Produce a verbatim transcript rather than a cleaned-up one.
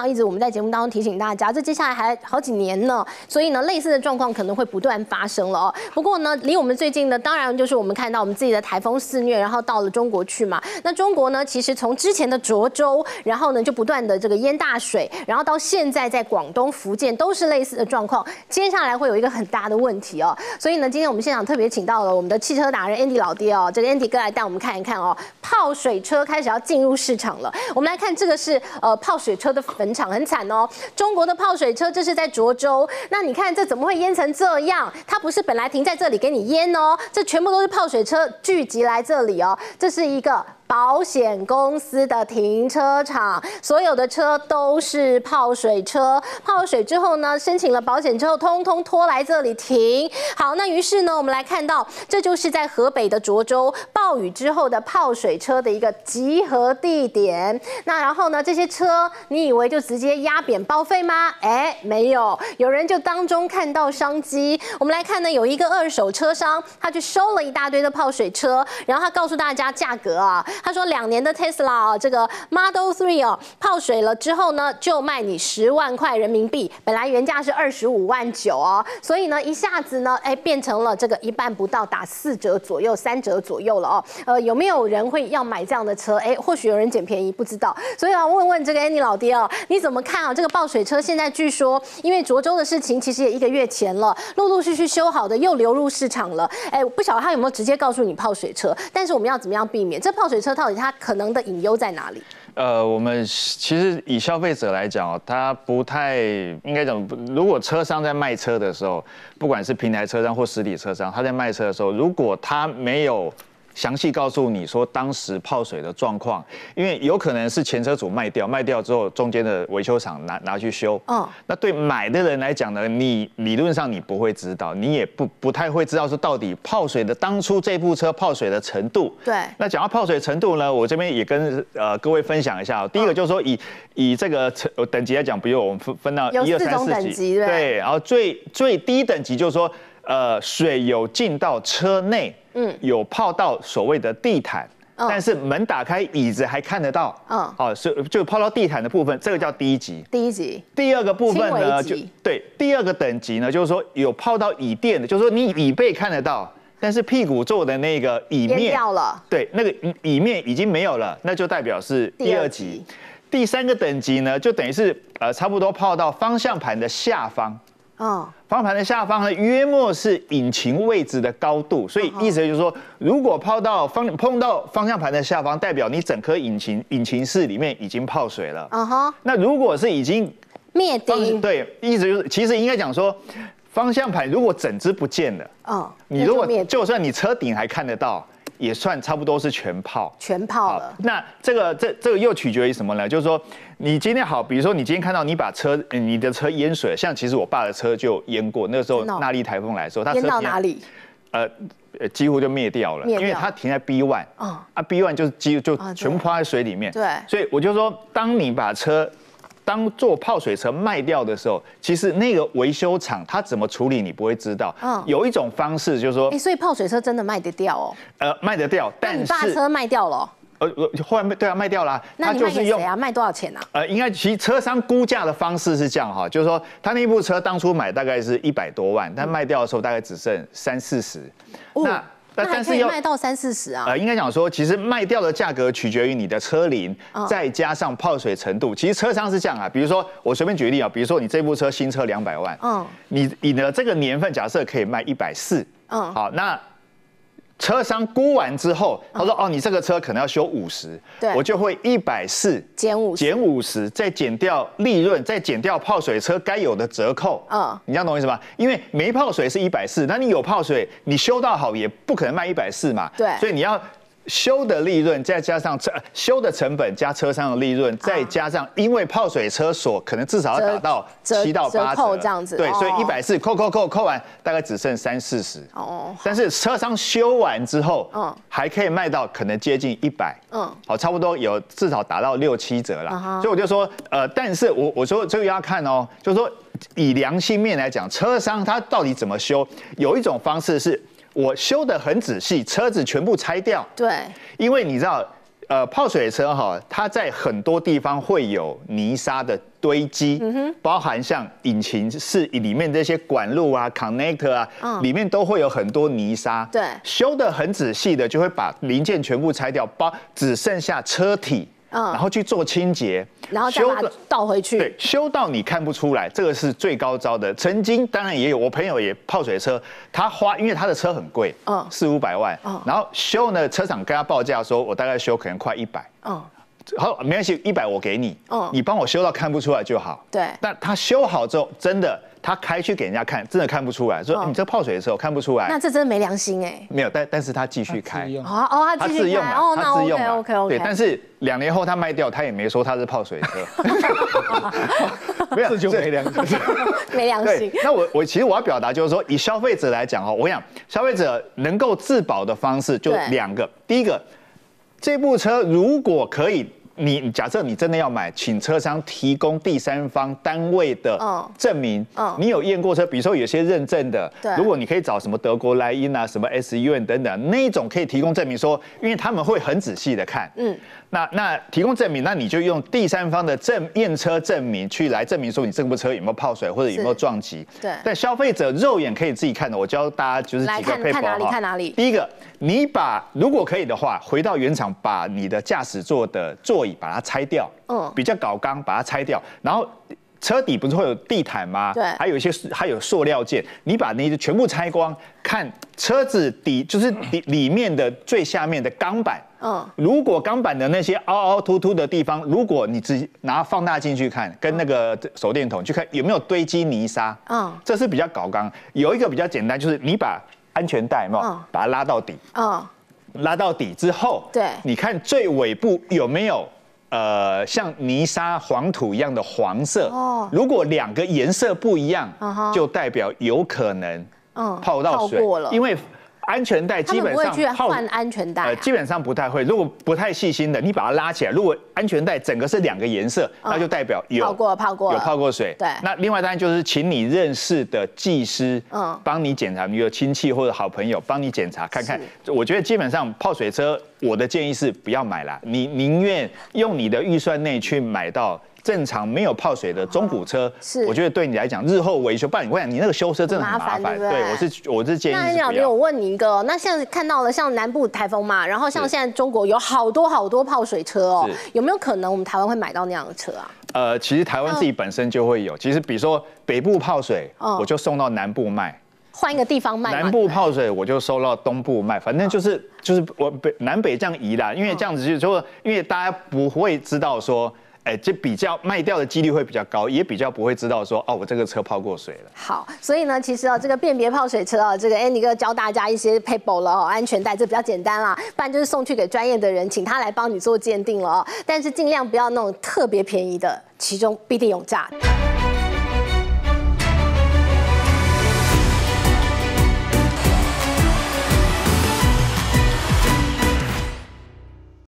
一直我们在节目当中提醒大家，这接下来还好几年呢，所以呢，类似的状况可能会不断发生了哦。不过呢，离我们最近的当然就是我们看到我们自己的台风肆虐，然后到了中国去嘛。那中国呢，其实从之前的涿州，然后呢就不断的这个淹大水，然后到现在在广东、福建都是类似的状况。接下来会有一个很大的问题哦，所以呢，今天我们现场特别请到了我们的汽车达人 Andy 老爹哦，这个 Andy 哥来带我们看一看哦，泡水车开始要进入市场了。我们来看这个是呃泡水车的坟场，很惨哦。中国的泡水车，这是在涿州。那你看这怎么会淹成这样？它不是本来停在这里给你淹哦，这全部都是泡水车聚集来这里哦。这是一个保险公司的停车场，所有的车都是泡水车。泡水之后呢，申请了保险之后，通通拖来这里停。好，那于是呢，我们来看到，这就是在河北的涿州暴雨之后的泡水车的一个集合地点。那然后呢，这些车你以为就直接压扁报废吗？哎，没有，有人就当中看到商机。我们来看呢，有一个二手车商，他去收了一大堆的泡水车，然后他告诉大家价格啊。他说两年的 Tesla 啊，这个 Model 三哦，泡水了之后呢，就卖你十万块人民币，本来原价是二十五万九哦，所以呢，一下子呢，哎，变成了这个一半不到，打四折左右、三折左右了哦。呃，有没有人会要买这样的车？哎，或许有人捡便宜，不知道。所以要问问这个 Andy 老爹哦，你怎么看啊？这个泡水车现在据说，因为涿州的事情其实也一个月前了，陆陆续续修好的又流入市场了。哎，不晓得他有没有直接告诉你泡水车？但是我们要怎么样避免这泡水车？到底它可能的隐忧在哪里？ 呃，我们其实以消费者来讲哦，他不太应该讲，如果车商在卖车的时候，不管是平台车商或实体车商，他在卖车的时候，如果他没有详细告诉你说当时泡水的状况，因为有可能是前车主卖掉，卖掉之后中间的维修厂拿拿去修。哦，那对买的人来讲呢，你理论上你不会知道，你也不不太会知道说到底泡水的当初这部车泡水的程度。 对。 那讲到泡水程度呢，我这边也跟呃各位分享一下。第一个就是说以以这个等级来讲，比如我们分分到一二三四级，对，然后最最低等级就是说，呃，水有进到车内。嗯，有泡到所谓的地毯，嗯、但是门打开，椅子还看得到。嗯，哦，是就泡到地毯的部分，这个叫第一级。 第一级。 第二个部分呢，就对，第二个等级呢，就是说有泡到椅垫的，就是说你椅背看得到，但是屁股坐的那个椅面掉了， 对，那个椅面已经没有了，那就代表是第二级。第三个等级呢，就等于是呃差不多泡到方向盘的下方。哦，方向盘的下方呢，约莫是引擎位置的高度，所以意思就是说，如果泡到方碰到方向盘的下方，代表你整颗引擎引擎室里面已经泡水了。嗯哼，那如果是已经灭顶， 对，意思就是其实应该讲说，方向盘如果整只不见了，哦，你如果就算你车顶还看得到。也算差不多是全泡， 全泡了。 那这个这这个又取决于什么呢？就是说，你今天好，比如说你今天看到你把车，你的车淹水，像其实我爸的车就淹过，那个时候纳莉台风来的时候，他淹到哪里？ 呃，几乎就灭掉了，因为它停在 B 一，哦，啊 B 一就是几乎就全部泡在水里面。 对， 所以我就说，当你把车当做泡水车卖掉的时候，其实那个维修厂它怎么处理你不会知道。嗯，有一种方式就是说， 哎，所以泡水车真的卖得掉哦。 呃，卖得掉，但是你爸车卖掉了。 呃，后来对啊，卖掉了。 那你卖给谁啊？卖多少钱啊？ 呃，应该其实车商估价的方式是这样哈，就是说他那部车当初买大概是一百多万，但卖掉的时候大概只剩三四十。 那那还可以卖到三四十啊？ 呃，应该讲说，其实卖掉的价格取决于你的车龄，哦、再加上泡水程度。其实车商是这样啊，比如说我随便举例啊，比如说你这部车新车两百万，嗯，你你的这个年份假设可以卖一百四，嗯，好，那车商估完之后，他说：“哦，你这个车可能要修五十，我就会一百四减五减五十，再减掉利润，再减掉泡水车该有的折扣。嗯，你这样懂我意思吗？因为没泡水是一百四，那你有泡水，你修到好也不可能卖一百四嘛。 对， 所以你要。”修的利润再加上车修的成本加车商的利润，再加上因为泡水车所可能至少要达到七到八折这样子， 对，所以一百四扣扣扣扣完大概只剩三四十。哦，但是车商修完之后，嗯，还可以卖到可能接近一百，嗯，好，差不多有至少达到六七折啦。所以我就说，呃，但是我我说这个要看哦，就是说以良心面来讲，车商他到底怎么修？有一种方式是。我修得很仔细，车子全部拆掉。 对， 因为你知道，呃，泡水车哈，它在很多地方会有泥沙的堆积，嗯、包含像引擎室里面这些管路啊、connector 啊，嗯、里面都会有很多泥沙。 对， 修得很仔细的，就会把零件全部拆掉，包只剩下车体。嗯，然后去做清洁， 然后再把它倒回去。 对，修到你看不出来，这个是最高招的。曾经当然也有，我朋友也泡水车，他花因为他的车很贵，嗯，四五百万，嗯，然后修呢，车厂跟他报价说，我大概修可能快一百，嗯，好，没关系，一百我给你，嗯，你帮我修到看不出来就好。 对， 但他修好之后，真的。他开去给人家看，真的看不出来，说、哦、你这泡水的时候看不出来， 那这真的没良心哎。 没有，但但是他继续开， 哦哦，他继续开，哦，那 OK OK OK。 对，但是两年后他卖掉，他也没说他是泡水车，没有，这就没良心， 没良心。 那我我其实我要表达就是说，以消费者来讲哈，我想消费者能够自保的方式就两个，第一个，这部车如果可以。你假设你真的要买，请车商提供第三方单位的证明，嗯、你有验过车，比如说有些认证的，如果你可以找什么德国莱茵啊、什么 S U N 等等那一种可以提供证明说，因为他们会很仔细的看，嗯，那那提供证明，那你就用第三方的证验车证明去来证明说你这部车有没有泡水或者有没有撞击， 对， 但消费者肉眼可以自己看的，我教大家就是几个配看哪里看哪里。 第一个，你把如果可以的话，回到原厂把你的驾驶座的座椅把它拆掉，嗯，比较搞刚，把它拆掉，然后车底不是会有地毯吗？ 对， 还有一些还有塑料件，你把那些全部拆光，看车子底就是里里面的最下面的钢板，嗯，如果钢板的那些凹凹凸凸的地方，如果你只拿放大镜去看，跟那个手电筒去看有没有堆积泥沙，嗯，这是比较搞刚。有一个比较简单，就是你把安全带有没有、嗯、把它拉到底，嗯，拉到底之后， 对， 你看最尾部有没有？呃，像泥沙、黄土一样的黄色，哦，如果两个颜色不一样， uh-huh. 就代表有可能泡到水，嗯、泡过了，因为安全带基本上他们不会去换安全带、啊，呃， 基本上不太会。如果不太细心的，你把它拉起来，如果安全带整个是两个颜色，嗯、那就代表有泡过，泡过， 有泡过水。 对。 那另外当然就是请你认识的技师，嗯，帮你检查，你有亲戚或者好朋友帮你检查看看。我觉得基本上泡水车，我的建议是不要买啦，你宁愿用你的预算内去买到。正常没有泡水的中古车，是我觉得对你来讲，日后维修，不然你我讲你那个修车真的很麻烦。对, 对，我是我是建议。 那老爹，我问你一个，那现在看到了像南部台风嘛，然后像现在中国有好多好多泡水车哦，有没有可能我们台湾会买到那样的车啊？ 呃，其实台湾自己本身就会有，其实比如说北部泡水，嗯、我就送到南部卖。 换一个地方卖， 南部泡水我就收到东部卖，反正就是就是我北南北这样移啦，因为这样子就是说，因为大家不会知道说。哎，这比较卖掉的几率会比较高，也比较不会知道说哦，我这个车泡过水了。 好，所以呢，其实哦，这个辨别泡水车哦，这个 Andy 哥教大家一些 paper 了哦，安全带这比较简单啦，不然就是送去给专业的人，请他来帮你做鉴定了哦。但是尽量不要那种特别便宜的，其中必定有诈。